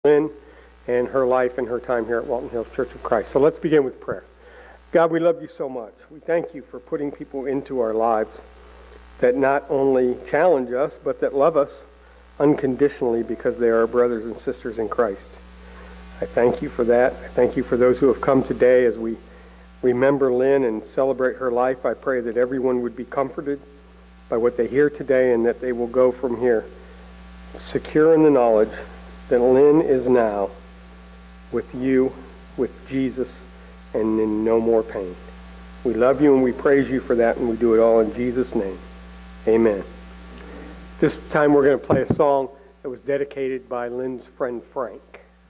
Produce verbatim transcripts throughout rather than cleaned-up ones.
Lynn and her life and her time here at Walton Hills Church of Christ. So let's begin with prayer. God, we love you so much. We thank you for putting people into our lives that not only challenge us, but that love us unconditionally because they are our brothers and sisters in Christ. I thank you for that. I thank you for those who have come today as we remember Lynn and celebrate her life. I pray that everyone would be comforted by what they hear today and that they will go from here secure in the knowledge that Lynn is now with you, with Jesus, and in no more pain. We love you and we praise you for that, and we do it all in Jesus' name. Amen. This time we're going to play a song that was dedicated by Lynn's friend Frank.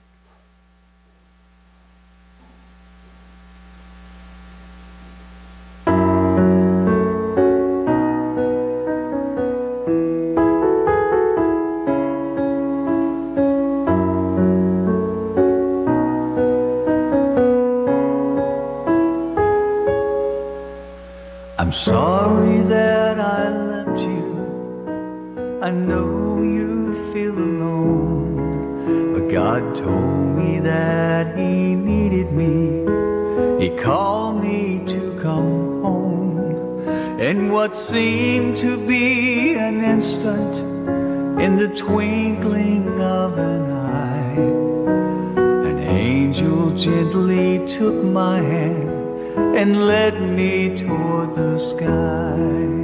I'm sorry that I left you. I know you feel alone, but God told me that He needed me. He called me to come home. And what seemed to be an instant, in the twinkling of an eye, an angel gently took my hand and led me toward the sky.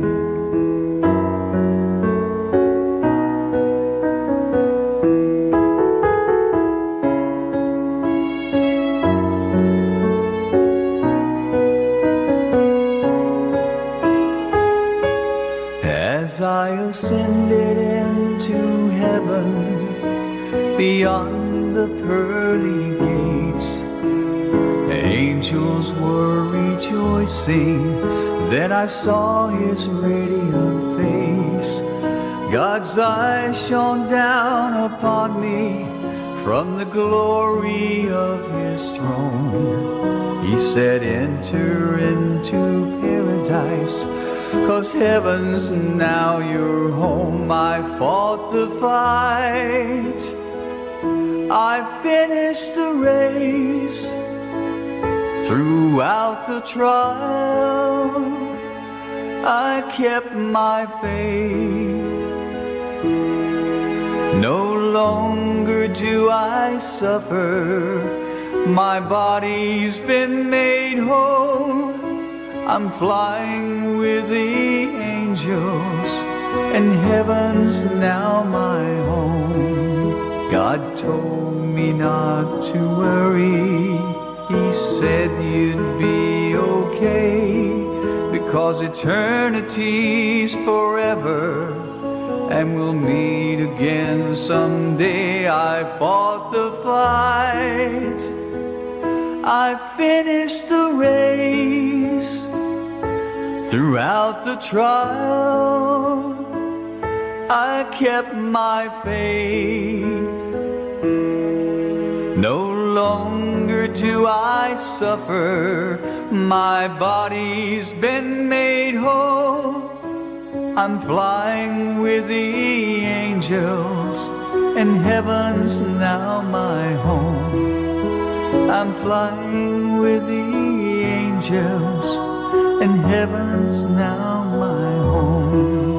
As I ascended into heaven, beyond the pearly gates, angels were rejoicing. Then I saw His radiant face. God's eyes shone down upon me from the glory of His throne. He said, enter into paradise, 'cause heaven's now your home. I fought the fight, I finished the race. Throughout the trial, I kept my faith. No longer do I suffer, my body's been made whole. I'm flying with the angels, and heaven's now my home. God told me not to worry. He said you'd be okay, because eternity's forever, and we'll meet again someday. I fought the fight, I finished the race. Throughout the trial, I kept my faith. No longer do I suffer, my body's been made whole. I'm flying with the angels, and heaven's now my home. I'm flying with the angels, and heaven's now my home.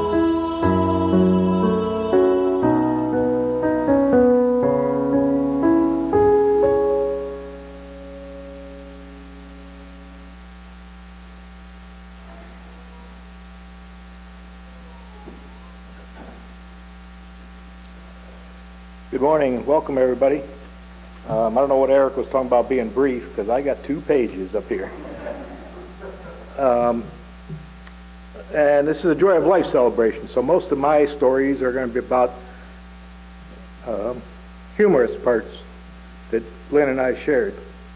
Good morning. Welcome, everybody. Um, I don't know what Eric was talking about being brief, because I got two pages up here. Um, and this is a Joy of Life celebration, so most of my stories are going to be about um, humorous parts that Lynn and I shared.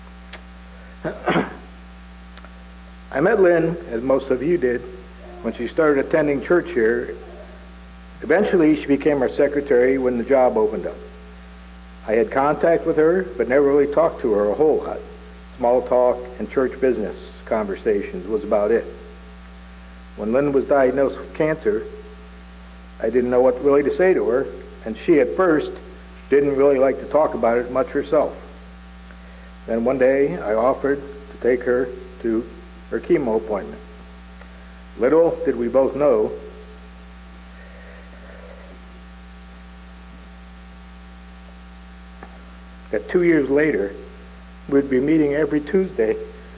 I met Lynn, as most of you did, when she started attending church here. Eventually, she became our secretary when the job opened up. I had contact with her, but never really talked to her a whole lot. Small talk and church business conversations was about it. When Lynn was diagnosed with cancer, I didn't know what really to say to her, and she at first didn't really like to talk about it much herself. Then one day I offered to take her to her chemo appointment. Little did we both know that two years later we'd be meeting every Tuesday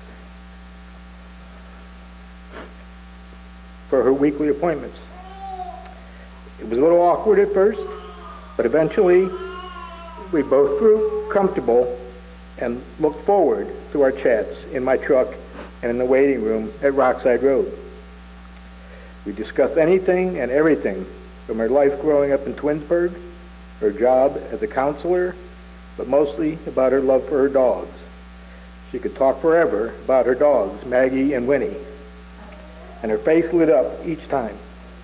for her weekly appointments. It was a little awkward at first, but eventually we both grew comfortable and looked forward to our chats in my truck and in the waiting room at Rockside Road. We discussed anything and everything from her life growing up in Twinsburg, her job as a counselor, but mostly about her love for her dogs. She could talk forever about her dogs, Maggie and Winnie, and her face lit up each time.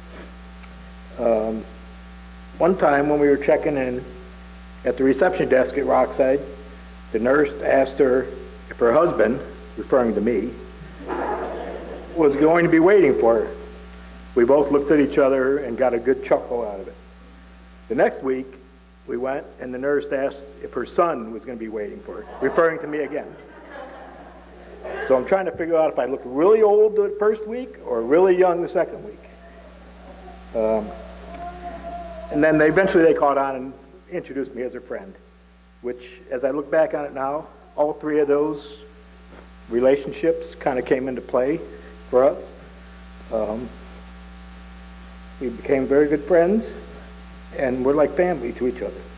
Um, one time when we were checking in at the reception desk at Rockside, the nurse asked her if her husband, referring to me, was going to be waiting for her. We both looked at each other and got a good chuckle out of it. The next week, we went and the nurse asked if her son was going to be waiting for her, referring to me again. So I'm trying to figure out if I looked really old the first week or really young the second week. Um, and then they eventually they caught on and introduced me as her friend, which, as I look back on it now, all three of those relationships kind of came into play for us. Um, we became very good friends, and we're like family to each other.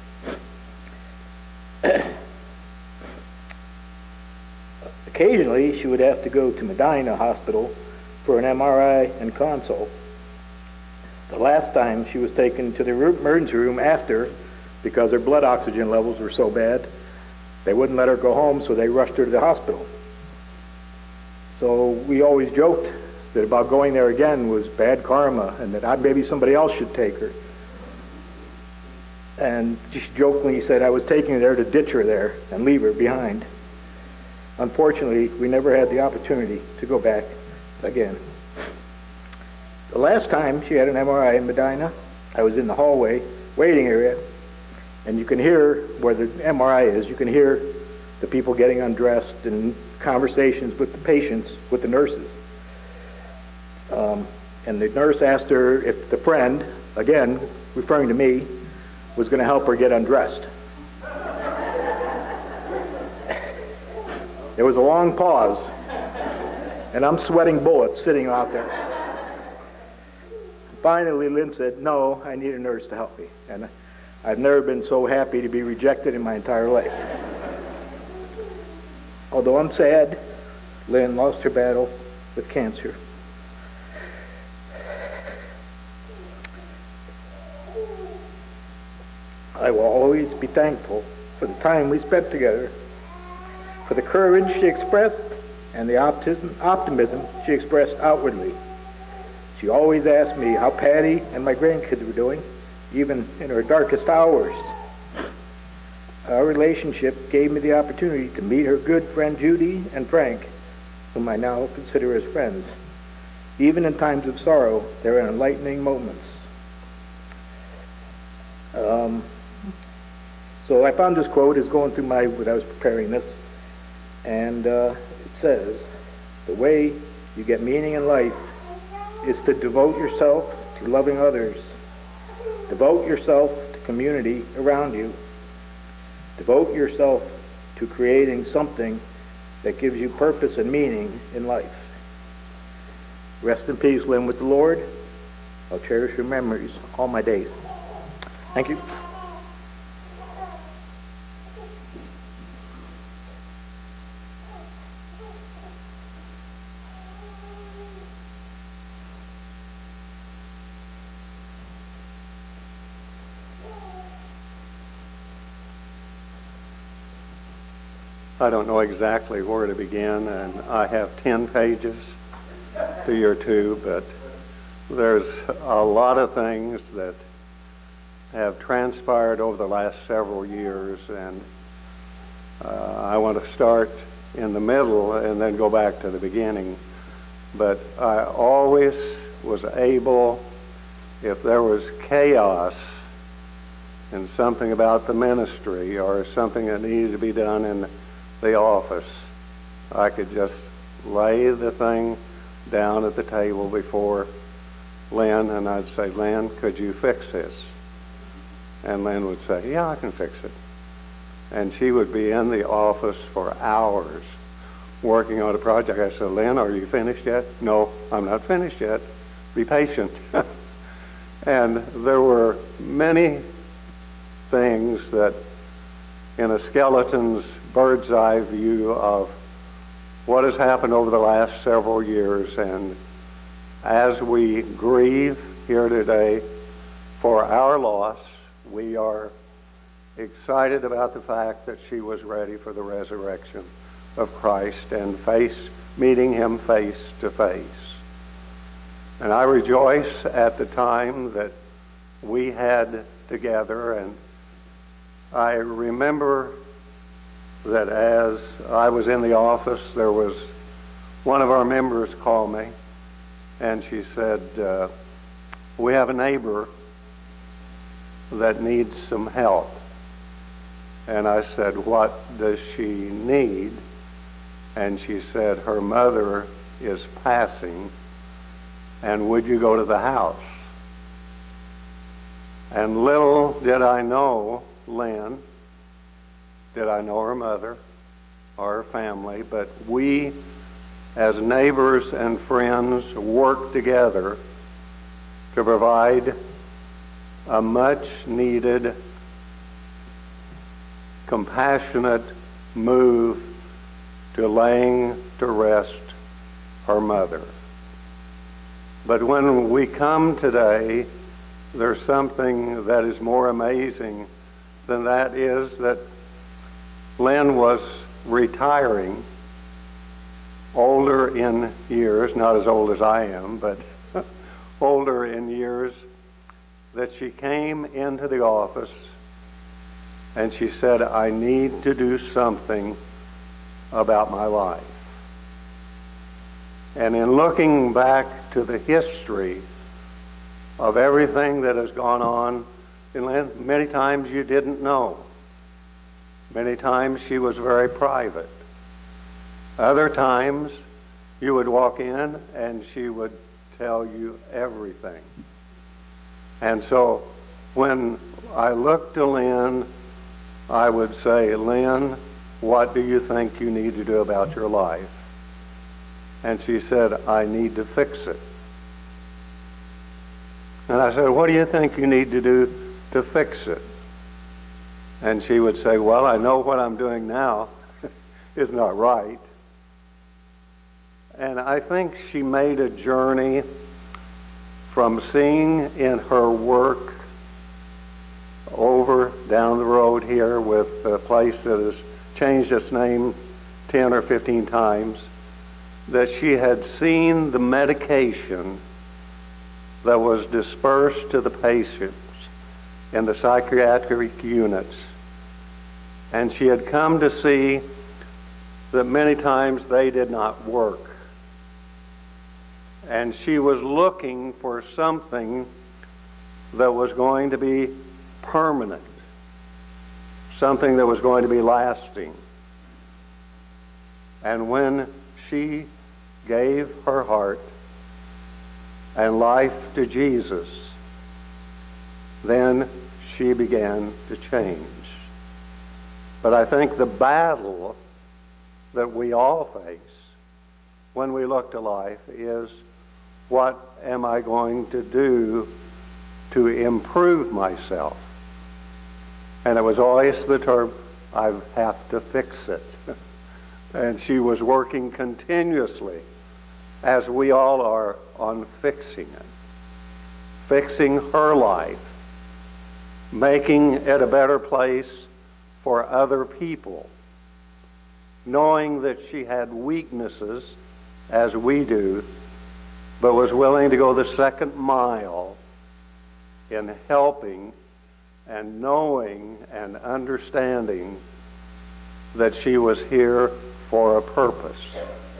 Occasionally, she would have to go to Medina Hospital for an M R I and consult. The last time she was taken to the emergency room after, because her blood oxygen levels were so bad, they wouldn't let her go home, so they rushed her to the hospital. So we always joked that about going there again was bad karma, and that I, maybe somebody else should take her. And just jokingly said I was taking her there to ditch her there and leave her behind. Unfortunately, we never had the opportunity to go back again. The last time she had an M R I in Medina, I was in the hallway waiting area, and you can hear where the M R I is, you can hear the people getting undressed and conversations with the patients, with the nurses. Um, and the nurse asked her if the friend, again, referring to me, was going to help her get undressed. There was a long pause, and I'm sweating bullets sitting out there. Finally, Lynn said, "No, I need a nurse to help me." And I've never been so happy to be rejected in my entire life. Although I'm sad, Lynn lost her battle with cancer. I will always be thankful for the time we spent together, for the courage she expressed and the optimism, optimism she expressed outwardly. She always asked me how Patty and my grandkids were doing, even in her darkest hours. Our relationship gave me the opportunity to meet her good friend Judy and Frank, whom I now consider as friends. Even in times of sorrow, there are enlightening moments. Um, so I found this quote as going through my, when I was preparing this, and uh, it says, "The way you get meaning in life is to devote yourself to loving others. Devote yourself to community around you. Devote yourself to creating something that gives you purpose and meaning in life." Rest in peace, Lynn, with the Lord. I'll cherish your memories all my days. Thank you. I don't know exactly where to begin, and I have ten pages to your two, but there's a lot of things that have transpired over the last several years, and uh, I want to start in the middle and then go back to the beginning. But I always was able, if there was chaos and something about the ministry or something that needed to be done in the office, I could just lay the thing down at the table before Lynn, and I'd say, Lynn, could you fix this? And Lynn would say, yeah, I can fix it. And she would be in the office for hours working on a project. I said, Lynn, are you finished yet? No, I'm not finished yet. Be patient. And there were many things that in a skeleton's bird's eye view of what has happened over the last several years, and as we grieve here today for our loss, we are excited about the fact that she was ready for the resurrection of Christ and face meeting him face to face. And I rejoice at the time that we had together, and I remember that as I was in the office, there was one of our members called me, and she said, uh, we have a neighbor that needs some help. And I said, what does she need? And she said, her mother is passing, and would you go to the house? And little did I know Lynn, did I know her mother or her family, but we as neighbors and friends worked together to provide a much needed, compassionate move to laying to rest her mother. But when we come today, there's something that is more amazing than that, is that Lynn was retiring, older in years, not as old as I am, but older in years, that she came into the office and she said, I need to do something about my life. And in looking back to the history of everything that has gone on in Lynn, many times you didn't know. Many times she was very private. Other times you would walk in and she would tell you everything. And so when I looked to Lynn, I would say, Lynn, what do you think you need to do about your life? And she said, I need to fix it. And I said, what do you think you need to do to fix it? And she would say, well, I know what I'm doing now is not right. And I think she made a journey from seeing in her work over down the road here with a place that has changed its name ten or fifteen times, that she had seen the medication that was dispersed to the patients in the psychiatric units. And she had come to see that many times they did not work. And she was looking for something that was going to be permanent, something that was going to be lasting. And when she gave her heart and life to Jesus, then she began to change. But I think the battle that we all face when we look to life is, what am I going to do to improve myself? And it was always the term, I have to fix it. And she was working continuously, as we all are, on fixing it. Fixing her life, making it a better place for other people, knowing that she had weaknesses, as we do, but was willing to go the second mile in helping and knowing and understanding that she was here for a purpose.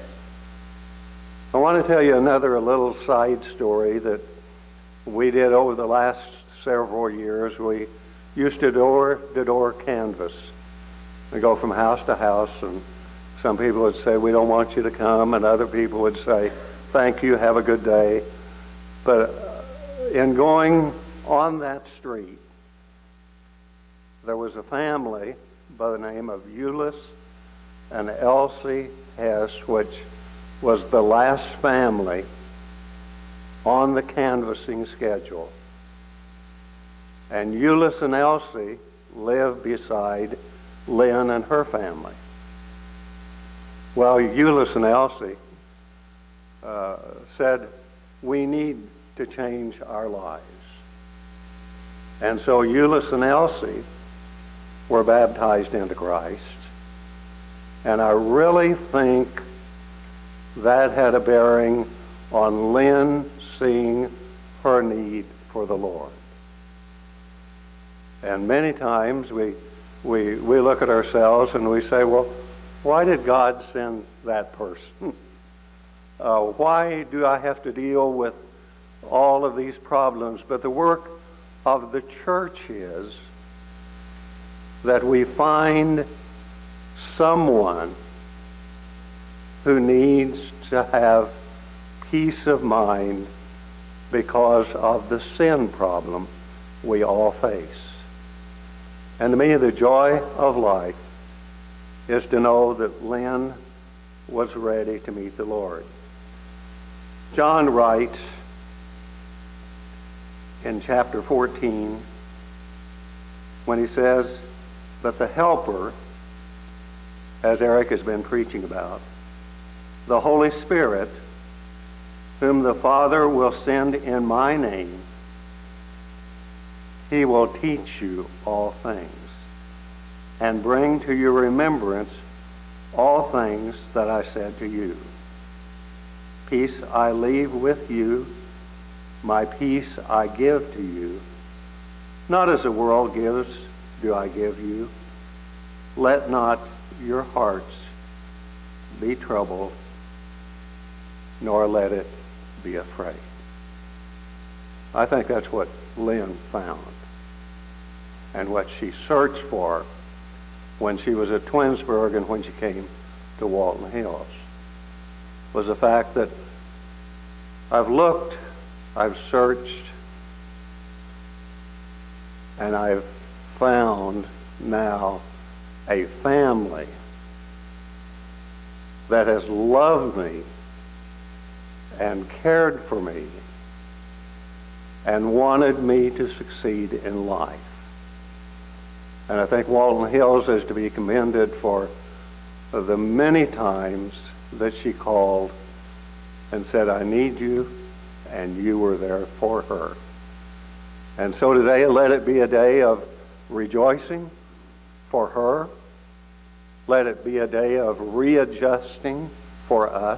I want to tell you another little side story that we did over the last several years. We used to door-to-door canvass. We go from house to house, and some people would say, we don't want you to come, and other people would say, thank you, have a good day. But in going on that street, there was a family by the name of Euless and Elsie Hess, which was the last family on the canvassing schedule. And Euless and Elsie lived beside Lynn and her family. Well, Euless and Elsie uh, said, we need to change our lives. And so Euless and Elsie were baptized into Christ. And I really think that had a bearing on Lynn seeing her need for the Lord. And many times we, we, we look at ourselves and we say, well, why did God send that person? Uh, why do I have to deal with all of these problems? But the work of the church is that we find someone who needs to have peace of mind because of the sin problem we all face. And to me, the joy of life is to know that Lynn was ready to meet the Lord. John writes in chapter fourteen, when he says, but the Helper, as Eric has been preaching about, the Holy Spirit, whom the Father will send in my name, he will teach you all things and bring to your remembrance all things that I said to you. Peace I leave with you, my peace I give to you. Not as the world gives do I give you. Let not your hearts be troubled, nor let it be afraid. I think that's what Lynn found and what she searched for when she was at Twinsburg and when she came to Walton Hills, was the fact that I've looked, I've searched, and I've found now a family that has loved me and cared for me and wanted me to succeed in life. And I think Walton Hills is to be commended for the many times that she called and said, I need you, and you were there for her. And so today, let it be a day of rejoicing for her. Let it be a day of readjusting for us.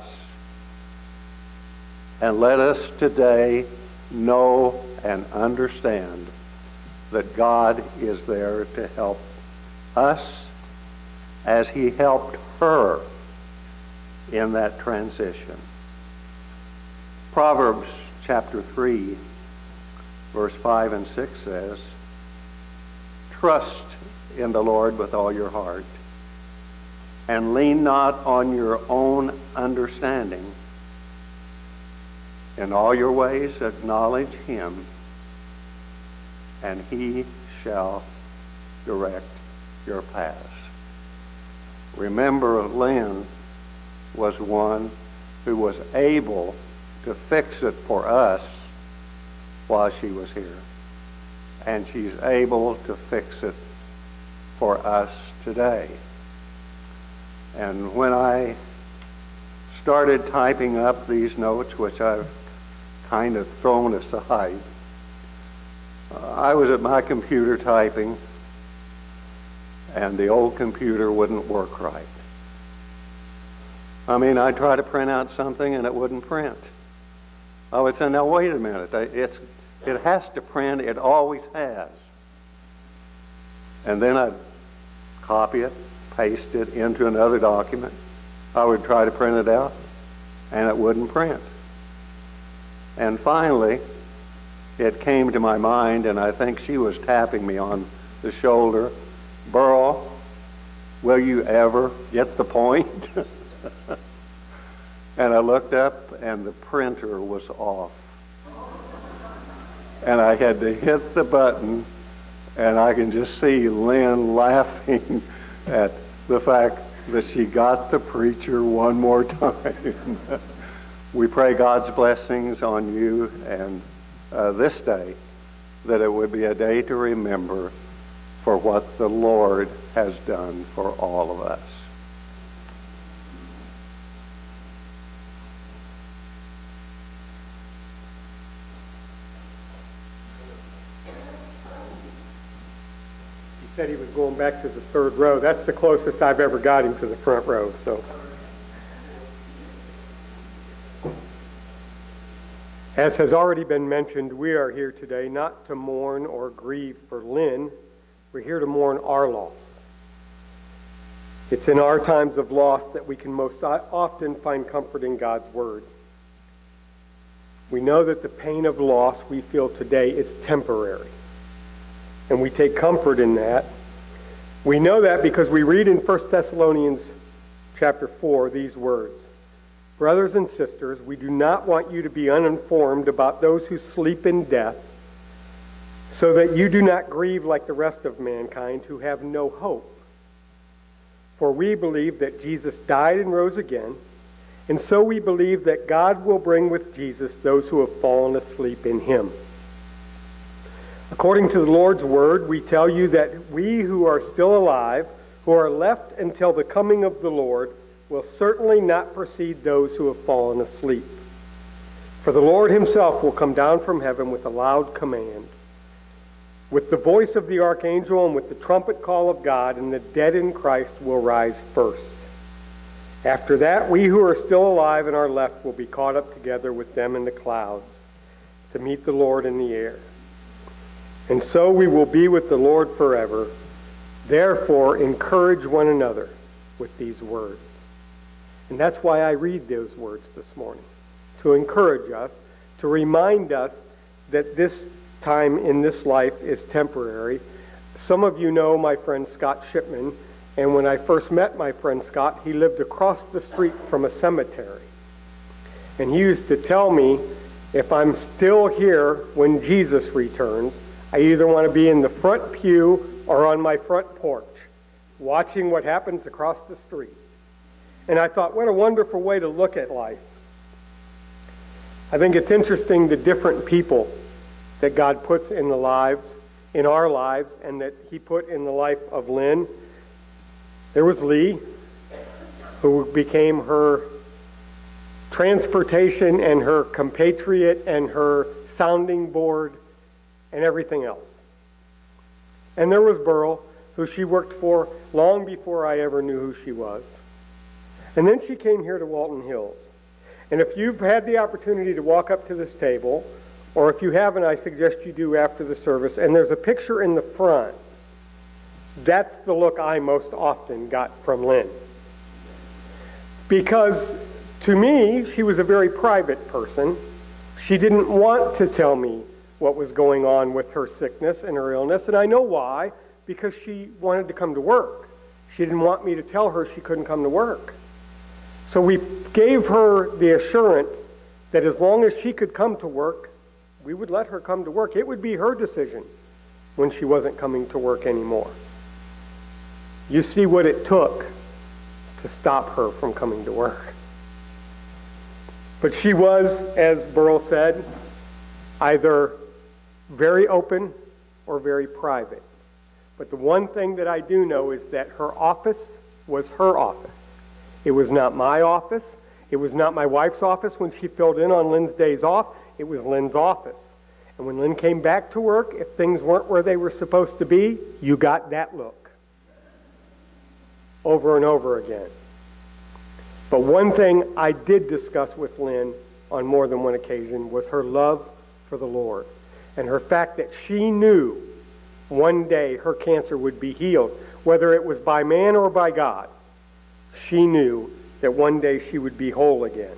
And let us today know and understand that God is there to help us as he helped her in that transition. Proverbs chapter three, verse five and six says, trust in the Lord with all your heart, and lean not on your own understanding. In all your ways acknowledge him, and he shall direct your paths. Remember, Lynn was one who was able to fix it for us while she was here. And she's able to fix it for us today. And when I started typing up these notes, which I've kind of thrown aside, uh, I was at my computer typing, and the old computer wouldn't work right. I mean, I'd try to print out something and it wouldn't print. I would say, now wait a minute, it's, it has to print, it always has. And then I'd copy it, paste it into another document. I would try to print it out, and it wouldn't print. And finally, it came to my mind, and I think she was tapping me on the shoulder, "Burl, will you ever get the point?" And I looked up, and the printer was off. And I had to hit the button, and I can just see Lynn laughing at the fact that she got the preacher one more time. We pray God's blessings on you and uh, this day, that it would be a day to remember for what the Lord has done for all of us. He said he was going back to the third row. That's the closest I've ever got him to the front row. So, as has already been mentioned, we are here today not to mourn or grieve for Lynn. We're here to mourn our loss. It's in our times of loss that we can most often find comfort in God's Word. We know that the pain of loss we feel today is temporary, and we take comfort in that. We know that because we read in First Thessalonians chapter four these words, "Brothers and sisters, we do not want you to be uninformed about those who sleep in death, so that you do not grieve like the rest of mankind who have no hope. For we believe that Jesus died and rose again, and so we believe that God will bring with Jesus those who have fallen asleep in him. According to the Lord's word, we tell you that we who are still alive, who are left until the coming of the Lord, will certainly not precede those who have fallen asleep. For the Lord himself will come down from heaven with a loud command, with the voice of the archangel and with the trumpet call of God, and the dead in Christ will rise first. After that, we who are still alive and are left will be caught up together with them in the clouds to meet the Lord in the air. And so we will be with the Lord forever. Therefore, encourage one another with these words." And that's why I read those words this morning, to encourage us, to remind us that this time in this life is temporary. Some of you know my friend Scott Shipman, and when I first met my friend Scott, he lived across the street from a cemetery. And he used to tell me, if I'm still here when Jesus returns, I either want to be in the front pew or on my front porch, watching what happens across the street. And I thought, what a wonderful way to look at life. I think it's interesting the different people that God puts in the lives, in our lives, and that he put in the life of Lynn. There was Lee, who became her transportation and her compatriot and her sounding board and everything else. And there was Burl, who she worked for long before I ever knew who she was. And then she came here to Walton Hills. And if you've had the opportunity to walk up to this table, or if you haven't, I suggest you do after the service, and there's a picture in the front, that's the look I most often got from Lynn. Because to me, she was a very private person. She didn't want to tell me what was going on with her sickness and her illness, and I know why, because she wanted to come to work. She didn't want me to tell her she couldn't come to work. So we gave her the assurance that as long as she could come to work, we would let her come to work. It would be her decision when she wasn't coming to work anymore. You see what it took to stop her from coming to work. But she was, as Burl said, either very open or very private. But the one thing that I do know is that her office was her office. It was not my office. It was not my wife's office when she filled in on Lynn's days off. It was Lynn's office. And when Lynn came back to work, if things weren't where they were supposed to be, you got that look. Over and over again. But one thing I did discuss with Lynn on more than one occasion was her love for the Lord. And her fact that she knew one day her cancer would be healed, whether it was by man or by God. She knew that one day she would be whole again.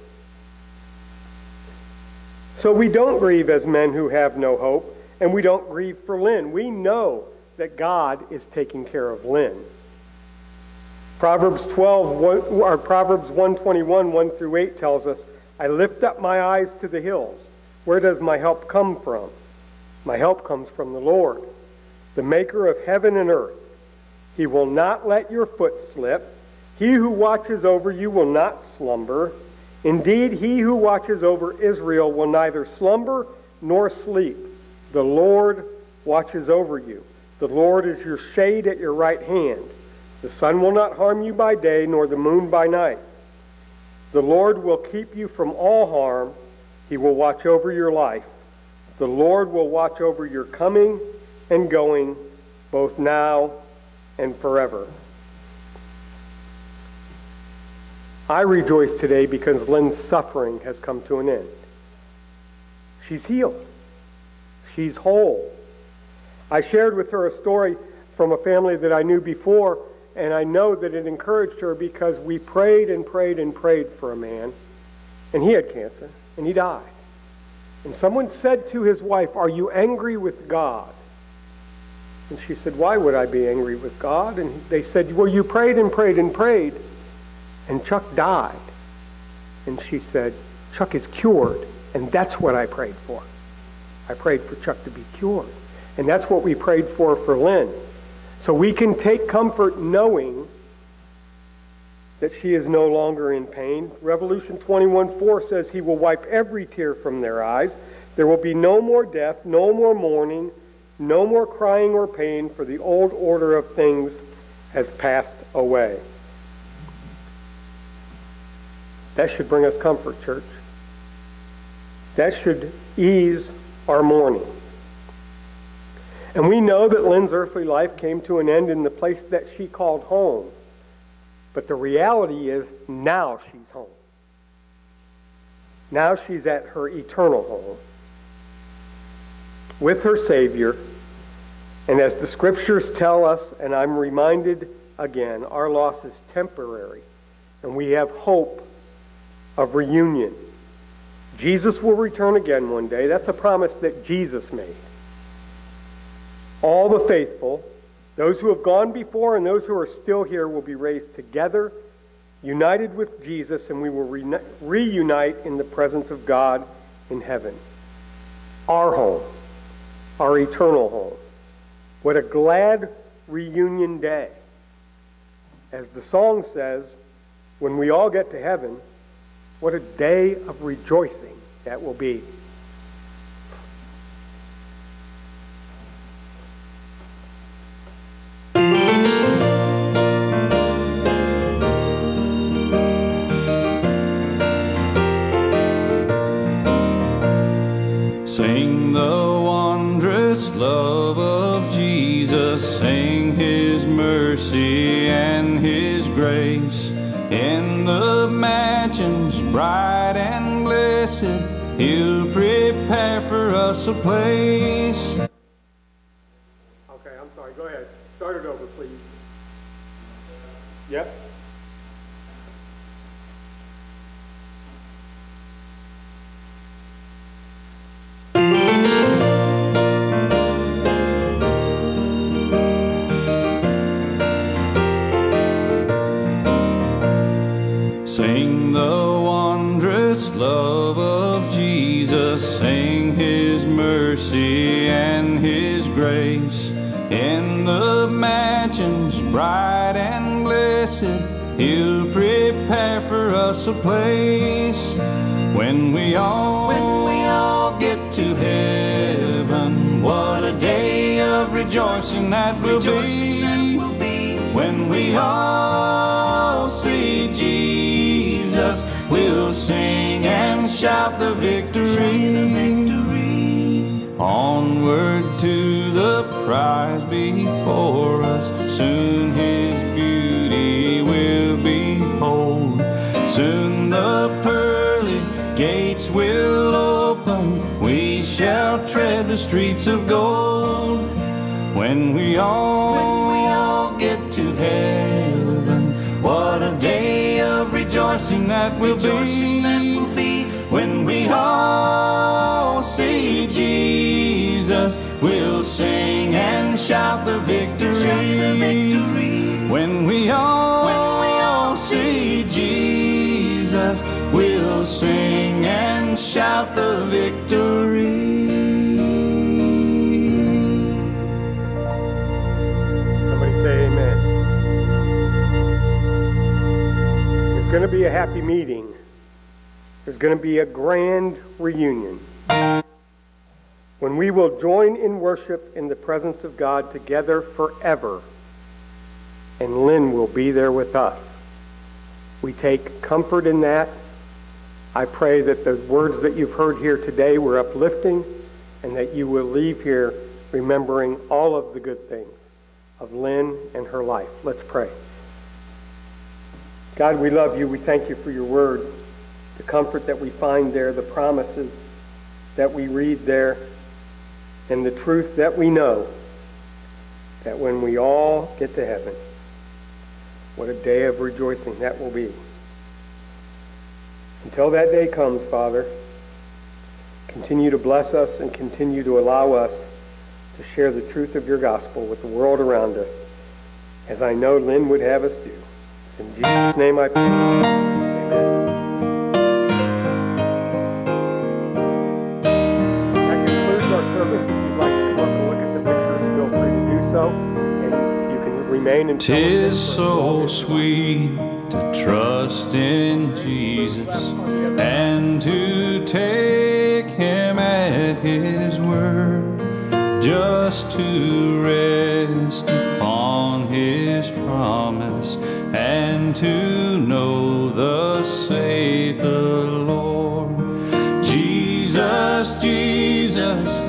So we don't grieve as men who have no hope, and we don't grieve for Lynn. We know that God is taking care of Lynn. Proverbs twelve, or Proverbs one twenty-one, one through eight tells us, I lift up my eyes to the hills. Where does my help come from? My help comes from the Lord, the maker of heaven and earth. He will not let your foot slip. He who watches over you will not slumber. Indeed, he who watches over Israel will neither slumber nor sleep. The Lord watches over you. The Lord is your shade at your right hand. The sun will not harm you by day, nor the moon by night. The Lord will keep you from all harm. He will watch over your life. The Lord will watch over your coming and going, both now and forever. I rejoice today because Lynn's suffering has come to an end. She's healed. She's whole. I shared with her a story from a family that I knew before, and I know that it encouraged her because we prayed and prayed and prayed for a man, and he had cancer, and he died. And someone said to his wife, are you angry with God? And she said, why would I be angry with God? And they said, well, you prayed and prayed and prayed, and Chuck died. And she said, Chuck is cured, and that's what I prayed for. I prayed for Chuck to be cured. And that's what we prayed for for Lynn. So we can take comfort knowing that she is no longer in pain. Revolution twenty-one four says he will wipe every tear from their eyes. There will be no more death, no more mourning, no more crying or pain, for the old order of things has passed away. That should bring us comfort, church. That should ease our mourning. And we know that Lynn's earthly life came to an end in the place that she called home. But the reality is now she's home. Now she's at her eternal home with her Savior. And as the scriptures tell us, and I'm reminded again, our loss is temporary. And we have hope of reunion. Jesus will return again one day. That's a promise that Jesus made. All the faithful, those who have gone before and those who are still here, will be raised together, united with Jesus, and we will re- reunite in the presence of God in heaven. Our home, our eternal home. What a glad reunion day. As the song says, when we all get to heaven, what a day of rejoicing that will be. Sing the wondrous love of Jesus, sing his mercy and his grace. In the mansions bright and blessed, he'll prepare for us a place. Okay, I'm sorry. Go ahead. Start it over, please. Yep. Sing the wondrous love of Jesus, sing his mercy and his grace. In the mansions bright and blessed, he'll prepare for us a place. When we all, when we all get to heaven, what a day of rejoicing that will be. When we all see Jesus, we'll sing and shout the victory. Onward to the prize before us, soon his beauty will behold. Soon the pearly gates will open, we shall tread the streets of gold. When we all, when we all get to heaven, what a day of rejoicing that will be. When we all see Jesus, we'll sing and shout the victory. Shout the victory. When we all, when we all see Jesus, we'll sing and shout the victory. Somebody say amen. There's going to be a happy meeting. There's going to be a grand reunion when we will join in worship in the presence of God together forever, and Lynn will be there with us. We take comfort in that. I pray that the words that you've heard here today were uplifting, and that you will leave here remembering all of the good things of Lynn and her life. Let's pray. God, we love you. We thank you for your word, the comfort that we find there, the promises that we read there, and the truth that we know that when we all get to heaven, what a day of rejoicing that will be. Until that day comes, Father, continue to bless us and continue to allow us to share the truth of your gospel with the world around us, as I know Lynn would have us do. It's in Jesus' name I pray. Amen. That concludes our service. If you'd like to come up and look at the pictures, feel free to do so. And you can remain until... Tis so sweet to trust in Jesus and to take him at his word, just to rest upon his promise and to know thus saith the Lord. Jesus, Jesus,